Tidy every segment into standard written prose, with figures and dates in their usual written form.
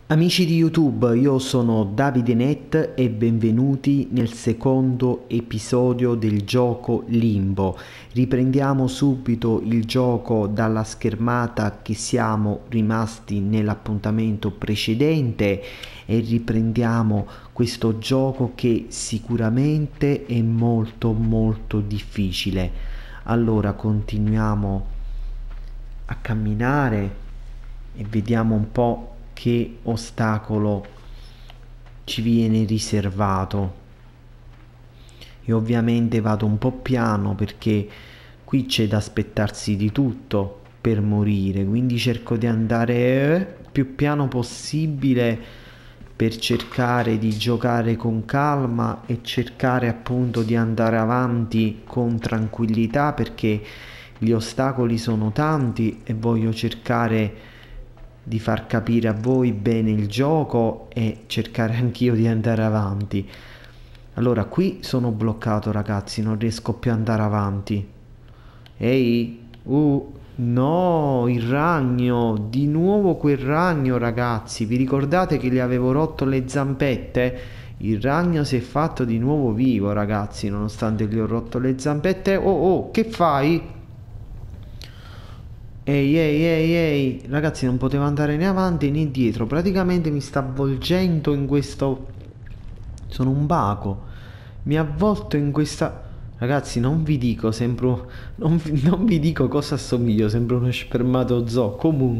Amici di YouTube, io sono Davide Net e benvenuti nel secondo episodio del gioco Limbo. Riprendiamo subito il gioco dalla schermata che siamo rimasti nell'appuntamento precedente e riprendiamo questo gioco che sicuramente è molto difficile. Allora continuiamo a camminare e vediamo un po' che ostacolo ci viene riservato. E ovviamente vado un po' piano perché qui c'è da aspettarsi di tutto per morire, quindi cerco di andare più piano possibile per cercare di giocare con calma e cercare appunto di andare avanti con tranquillità, perché gli ostacoli sono tanti e voglio cercare di far capire a voi bene il gioco e cercare anch'io di andare avanti. Allora, qui sono bloccato, ragazzi, non riesco più ad andare avanti. Ehi, no, il ragno, di nuovo quel ragno, ragazzi. Vi ricordate che gli avevo rotto le zampette? Il ragno si è fatto di nuovo vivo, ragazzi, nonostante gli ho rotto le zampette. Oh, che fai? Ehi, ragazzi, non potevo andare né avanti né indietro. Praticamente mi sta avvolgendo in questo... Sono un baco. Mi ha avvolto in questa... Ragazzi, non vi dico, sembro... Non vi dico cosa assomiglio, sembro uno spermatozoo.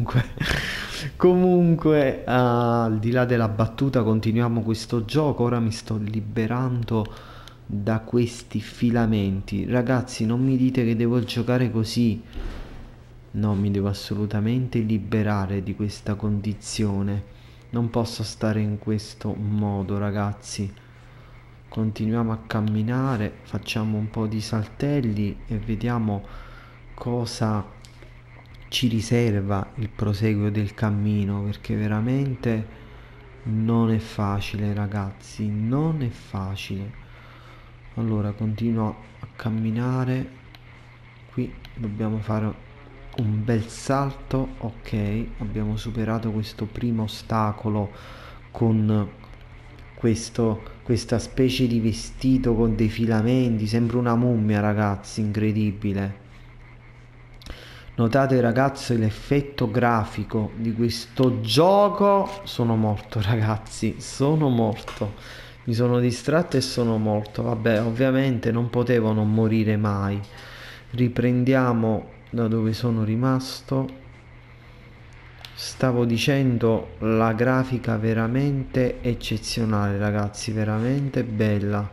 Comunque, al di là della battuta, continuiamo questo gioco. Ora mi sto liberando da questi filamenti. Ragazzi, non mi dite che devo giocare così. No, mi devo assolutamente liberare di questa condizione. Non posso stare in questo modo, ragazzi. Continuiamo a camminare, facciamo un po' di saltelli e vediamo cosa ci riserva il proseguo del cammino, perché veramente non è facile, ragazzi, non è facile. Allora, continuo a camminare. Qui dobbiamo fare un bel salto. Ok, abbiamo superato questo primo ostacolo con questa specie di vestito con dei filamenti. Sembra una mummia, ragazzi, incredibile. Notate, ragazzi, l'effetto grafico di questo gioco. Sono morto, ragazzi, sono morto. Mi sono distratto e sono morto. Vabbè, ovviamente non potevo non morire mai. Riprendiamo da dove sono rimasto. Stavo dicendo, la grafica veramente eccezionale, ragazzi, veramente bella.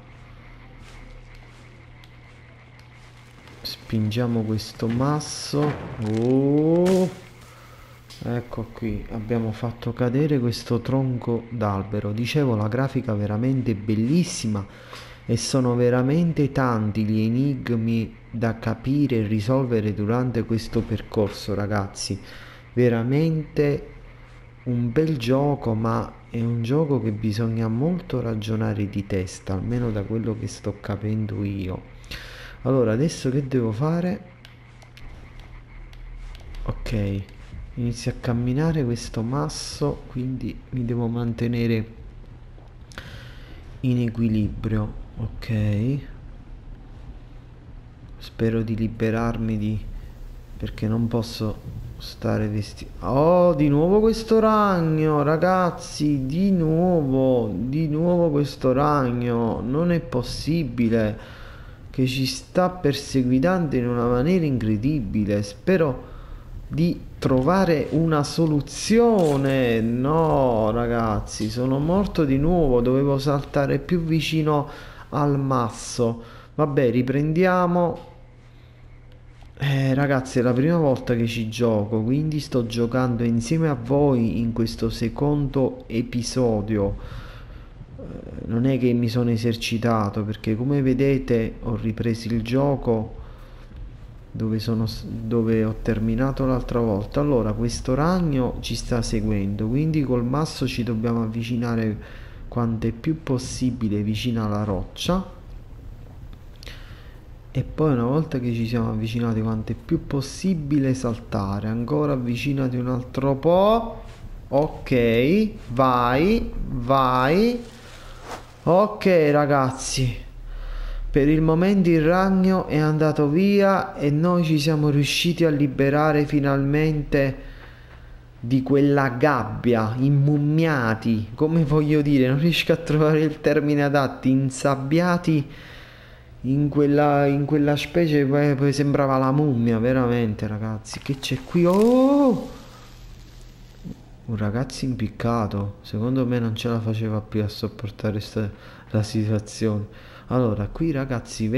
Spingiamo questo masso. Ecco qui, abbiamo fatto cadere questo tronco d'albero. Dicevo, la grafica veramente bellissima e sono veramente tanti gli enigmi da capire e risolvere durante questo percorso, ragazzi. Veramente un bel gioco, ma è un gioco che bisogna molto ragionare di testa, almeno da quello che sto capendo io. Allora, adesso che devo fare? Ok, inizio a camminare questo masso, quindi mi devo mantenere in equilibrio. Ok, spero di liberarmi di... perché non posso stare vestito. Oh, di nuovo questo ragno, ragazzi, di nuovo questo ragno. Non è possibile, che ci sta perseguitando in una maniera incredibile. Spero di trovare una soluzione. No, ragazzi, sono morto di nuovo. Dovevo saltare più vicino al masso. Vabbè, riprendiamo. Ragazzi, è la prima volta che ci gioco, quindi sto giocando insieme a voi in questo secondo episodio. Non è che mi sono esercitato, perché come vedete ho ripreso il gioco dove ho terminato l'altra volta. Allora, questo ragno ci sta seguendo, quindi col masso ci dobbiamo avvicinare quanto è più possibile vicino alla roccia. E poi una volta che ci siamo avvicinati quanto è più possibile saltare. Ancora avvicinati un altro po'. Ok, vai, vai. Ok ragazzi, per il momento il ragno è andato via e noi ci siamo riusciti a liberare finalmente di quella gabbia, immummiati, come voglio dire, non riesco a trovare il termine adatto, insabbiati in quella specie, poi sembrava la mummia, veramente ragazzi. Che c'è qui? Oh! Un ragazzo impiccato, secondo me non ce la faceva più a sopportare la situazione. Allora, qui ragazzi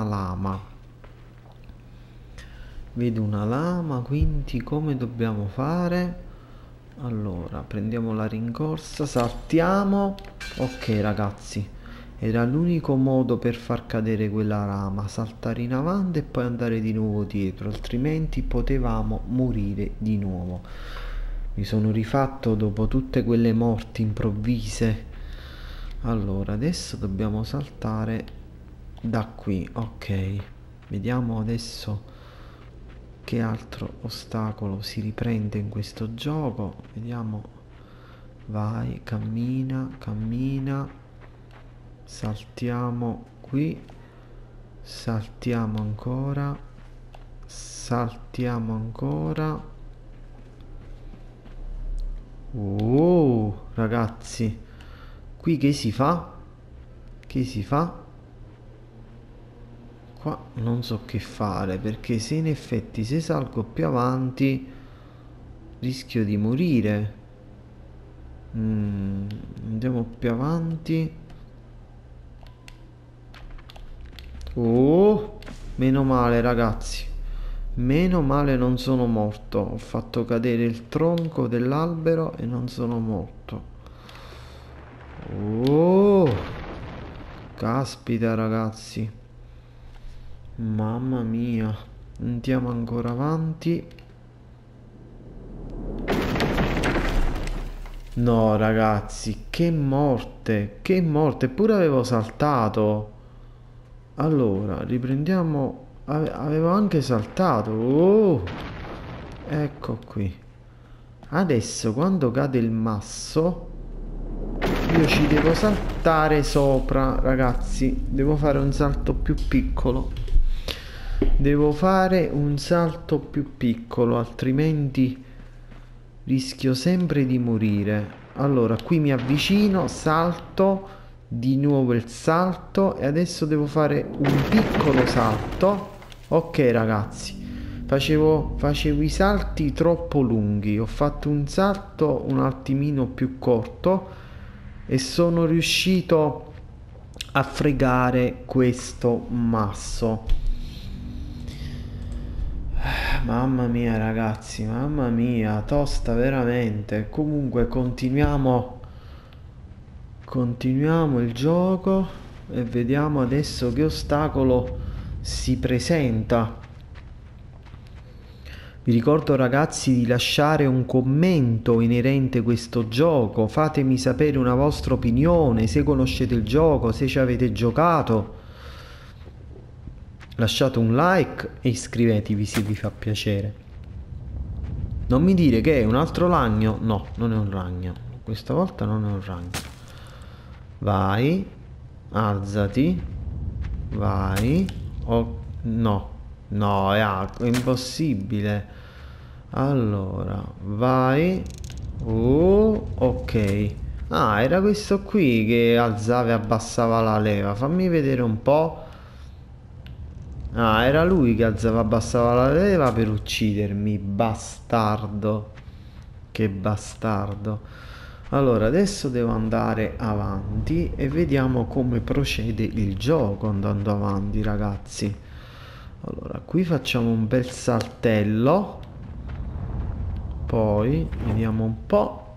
vedo una lama, quindi come dobbiamo fare? Allora, prendiamo la rincorsa, saltiamo. Ok ragazzi, era l'unico modo per far cadere quella rama, saltare in avanti e poi andare di nuovo dietro, altrimenti potevamo morire di nuovo. Mi sono rifatto dopo tutte quelle morti improvvise. Allora, adesso dobbiamo saltare da qui. Ok, vediamo adesso che altro ostacolo si riprende in questo gioco. Vediamo. Vai, cammina, cammina. Saltiamo qui. Saltiamo ancora. Saltiamo ancora. Oh, ragazzi, qui che si fa? Che si fa? Qua non so che fare, perché se in effetti se salgo più avanti rischio di morire. Andiamo più avanti. Oh, meno male ragazzi, meno male non sono morto. Ho fatto cadere il tronco dell'albero e non sono morto. Oh, caspita ragazzi, mamma mia. Andiamo ancora avanti. No ragazzi, che morte, che morte. Eppure avevo saltato. Allora, riprendiamo. Avevo anche saltato. Oh, ecco qui. Adesso quando cade il masso io ci devo saltare sopra, ragazzi. Devo fare un salto più piccolo. Devo fare un salto più piccolo, altrimenti rischio sempre di morire. Allora, qui mi avvicino, salto, di nuovo il salto e adesso devo fare un piccolo salto. Ok ragazzi, facevo i salti troppo lunghi, ho fatto un salto un attimino più corto e sono riuscito a fregare questo masso. Mamma mia ragazzi, mamma mia, tosta veramente. Comunque continuiamo il gioco e vediamo adesso che ostacolo si presenta. Vi ricordo ragazzi di lasciare un commento inerente a questo gioco, fatemi sapere una vostra opinione, se conoscete il gioco, se ci avete giocato. Lasciate un like e iscrivetevi se vi fa piacere. Non mi dire che è un altro ragno. No, non è un ragno. Questa volta non è un ragno. Vai. Alzati. Vai. Oh, no. No, è impossibile. Allora, vai. Oh, ok. Ah, era questo qui che alzava e abbassava la leva. Fammi vedere un po'. Ah, era lui che alzava e abbassava la leva per uccidermi, bastardo. Che bastardo. Allora, adesso devo andare avanti e vediamo come procede il gioco andando avanti, ragazzi. Allora, qui facciamo un bel saltello. Poi, vediamo un po'.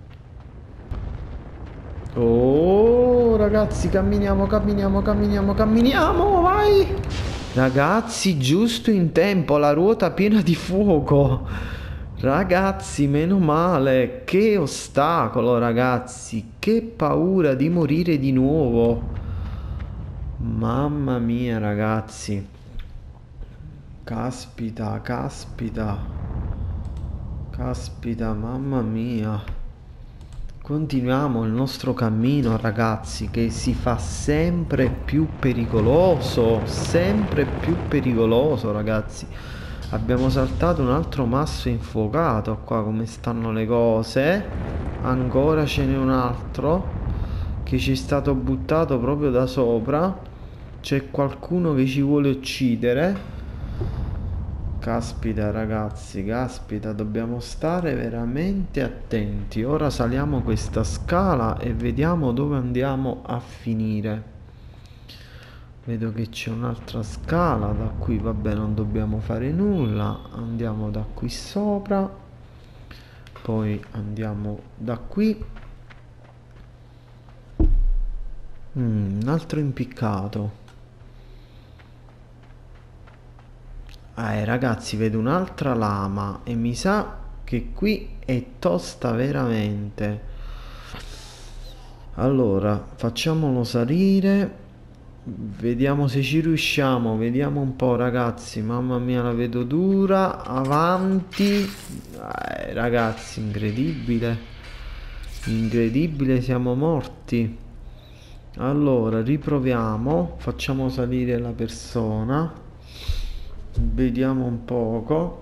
Oh, ragazzi, camminiamo, camminiamo, camminiamo, camminiamo, vai! Ragazzi, giusto in tempo, la ruota piena di fuoco. Ragazzi, meno male. Che ostacolo, ragazzi. Che paura di morire di nuovo. Mamma mia, ragazzi. Caspita, caspita. Caspita, mamma mia. Continuiamo il nostro cammino, ragazzi, che si fa sempre più pericoloso, ragazzi. Abbiamo saltato un altro masso infuocato. Qua come stanno le cose. Ancora ce n'è un altro che ci è stato buttato proprio da sopra. C'è qualcuno che ci vuole uccidere. Caspita, ragazzi, caspita, dobbiamo stare veramente attenti. Ora saliamo questa scala e vediamo dove andiamo a finire. Vedo che c'è un'altra scala da cui, vabbè, non dobbiamo fare nulla. Andiamo da qui sopra, poi andiamo da qui. Un altro impiccato. Ragazzi, vedo un'altra lama e mi sa che qui è tosta veramente. Allora, facciamolo salire. Vediamo se ci riusciamo. Vediamo un po', ragazzi. Mamma mia, la vedo dura. Avanti. Ragazzi, incredibile. Incredibile, siamo morti. Allora, riproviamo. Facciamo salire la persona. Vediamo un poco.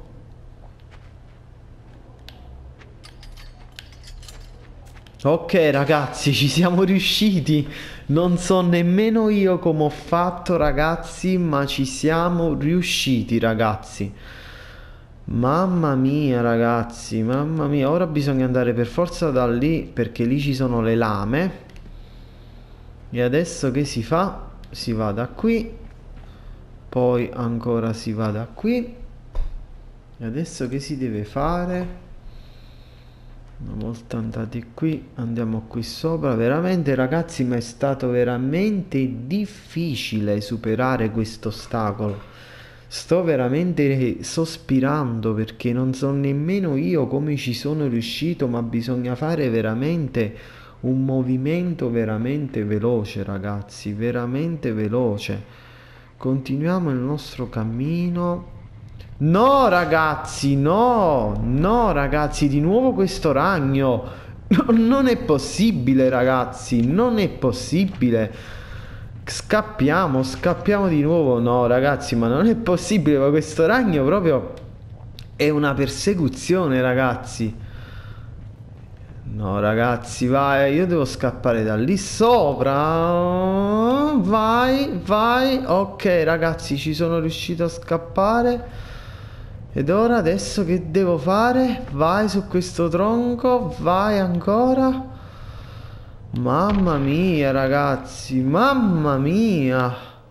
Ok, ragazzi, ci siamo riusciti. Non so nemmeno io come ho fatto, ragazzi, ma ci siamo riusciti, ragazzi. Mamma mia, ragazzi, mamma mia. Ora bisogna andare per forza da lì, perché lì ci sono le lame. E adesso che si fa? Si va da qui. Poi ancora si va da qui. E adesso che si deve fare? Una volta andati qui, andiamo qui sopra. Veramente, ragazzi, ma è stato veramente difficile superare questo ostacolo. Sto veramente sospirando perché non so nemmeno io come ci sono riuscito, ma bisogna fare veramente un movimento veramente veloce, ragazzi, veramente veloce. Continuiamo il nostro cammino. No, ragazzi, no, no, ragazzi, di nuovo questo ragno. Non è possibile, ragazzi, non è possibile. Scappiamo, scappiamo di nuovo. No, ragazzi, ma non è possibile, ma questo ragno proprio è una persecuzione, ragazzi. No, ragazzi, vai, io devo scappare da lì sopra. Vai, vai. Ok, ragazzi, ci sono riuscito a scappare. Ed ora adesso che devo fare? Vai su questo tronco, vai ancora. Mamma mia, ragazzi, mamma mia.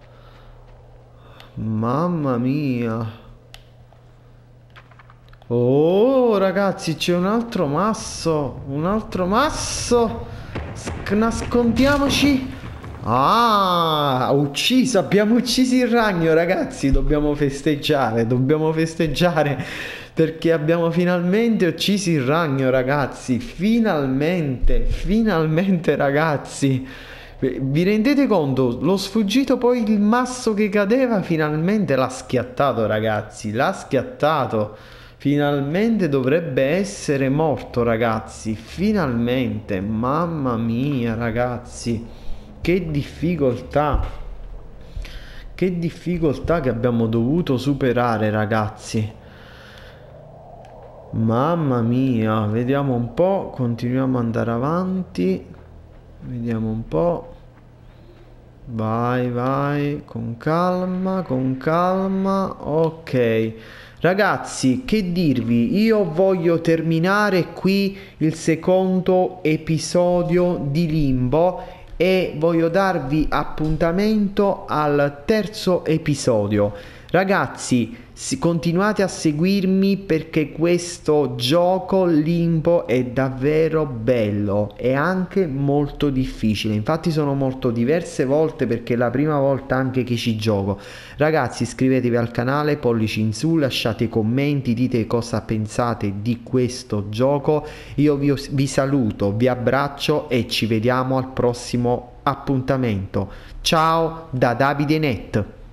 Mamma mia. Oh, ragazzi, c'è un altro masso. Un altro masso. Nascondiamoci. Ah, ucciso. Abbiamo ucciso il ragno, ragazzi. Dobbiamo festeggiare. Dobbiamo festeggiare. Perché abbiamo finalmente ucciso il ragno, ragazzi. Finalmente. Finalmente, ragazzi. Vi rendete conto? L'ho sfuggito, poi il masso che cadeva finalmente l'ha schiattato, ragazzi. L'ha schiattato. Finalmente dovrebbe essere morto, ragazzi. Finalmente. Mamma mia, ragazzi. Che difficoltà. Che difficoltà che abbiamo dovuto superare, ragazzi. Mamma mia. Vediamo un po'. Continuiamo ad andare avanti. Vediamo un po'. Vai, vai. Con calma, con calma. Ok. Ragazzi, che dirvi, io voglio terminare qui il secondo episodio di Limbo e voglio darvi appuntamento al terzo episodio. Ragazzi, continuate a seguirmi perché questo gioco Limbo è davvero bello e anche molto difficile. Infatti sono morto diverse volte perché è la prima volta anche che ci gioco. Ragazzi, iscrivetevi al canale, pollici in su, lasciate commenti, dite cosa pensate di questo gioco. Io vi saluto, vi abbraccio e ci vediamo al prossimo appuntamento. Ciao da Davide Net.